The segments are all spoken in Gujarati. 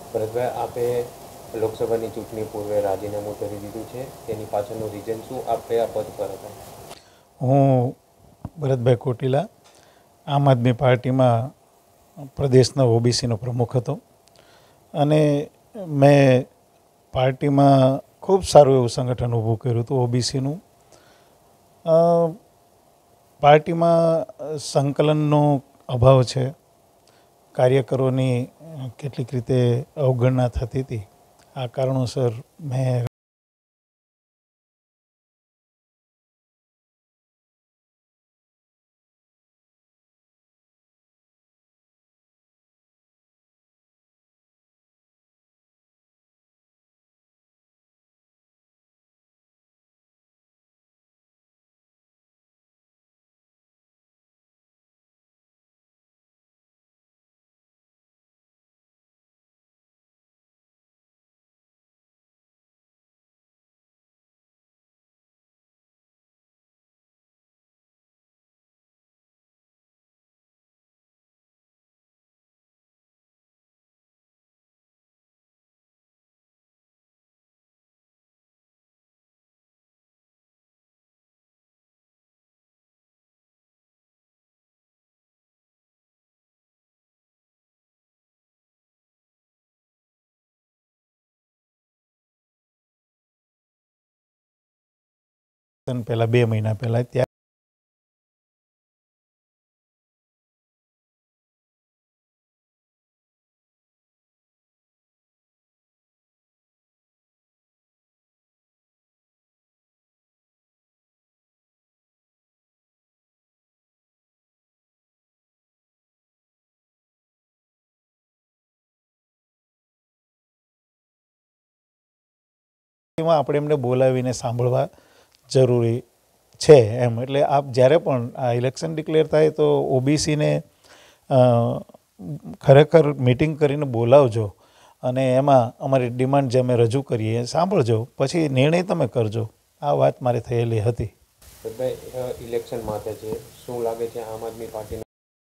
ભરતભાઈ, આપે લોકસભાની ચૂંટણી પૂર્વે રાજીનામું કરી દીધું છે, તેની પાછળનું રીઝન શું? આપ કયા પદ પર હતા? હું ભરતભાઈ કોટીલા આમ આદમી પાર્ટીમાં પ્રદેશના ઓબીસીનો પ્રમુખ હતો અને મેં પાર્ટીમાં ખૂબ સારું એવું સંગઠન ઊભું કર્યું હતું ઓબીસીનું. પાર્ટીમાં સંકલનનો અભાવ છે, કાર્યકરોની કેટલીક રીતે અવગણના થતી હતી. આ કારણોસર મેં પહેલાં 2 મહિના પહેલાં ત્યાં આપણે એમને બોલાવીને સાંભળવા જરૂરી છે એમ. એટલે આપ જ્યારે પણ આ ઇલેક્શન ડિક્લેર થાય તો ઓબીસીને ખરેખર મિટિંગ કરીને બોલાવજો અને એમાં અમારી ડિમાન્ડ જે અમે રજૂ કરીએ સાંભળજો, પછી નિર્ણય તમે કરજો. આ વાત મારી થયેલી હતી. ભરતભાઈ, ઇલેક્શન માથે છે, શું લાગે છે આમ આદમી પાર્ટીના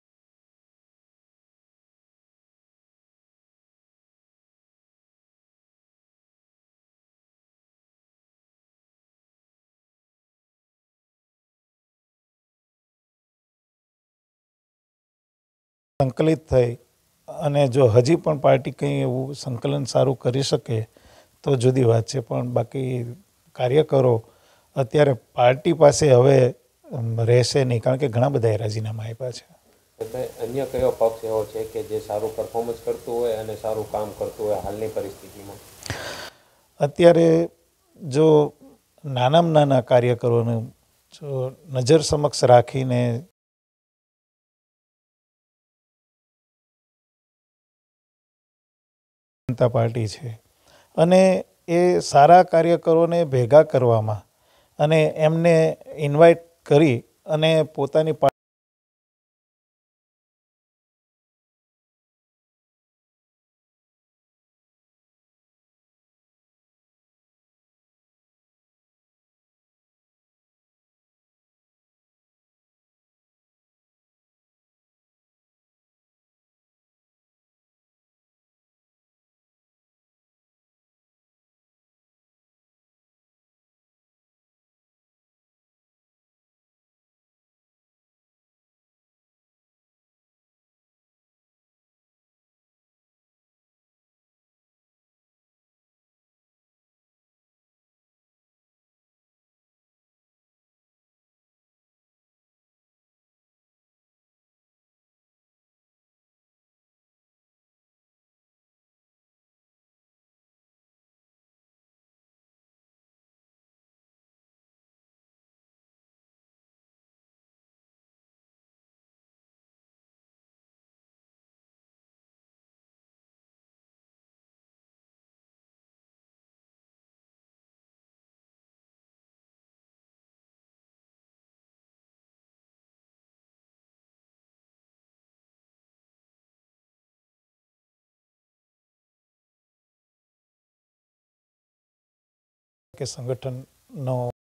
સંકલિત થઈ અને જો હજી પણ પાર્ટી કંઈ એવું સંકલન સારું કરી શકે તો જુદી વાત છે, પણ બાકી કાર્યકરો અત્યારે પાર્ટી પાસે હવે રહેશે નહીં, કારણ કે ઘણા બધાએ રાજીનામા આપ્યા છે. ભરતભાઈ, અન્ય કયો પક્ષ એવો છે કે જે સારું પરફોર્મન્સ કરતું હોય અને સારું કામ કરતું હોય હાલની પરિસ્થિતિમાં? અત્યારે જો નાનામાં નાના કાર્યકરોને જો નજર સમક્ષ રાખીને જનતા પાર્ટી છે અને એ સારા કાર્યકરોને ભેગા કરવામાં અને એમને ઇન્વાઇટ કરી અને પોતાની કે સંગઠનનો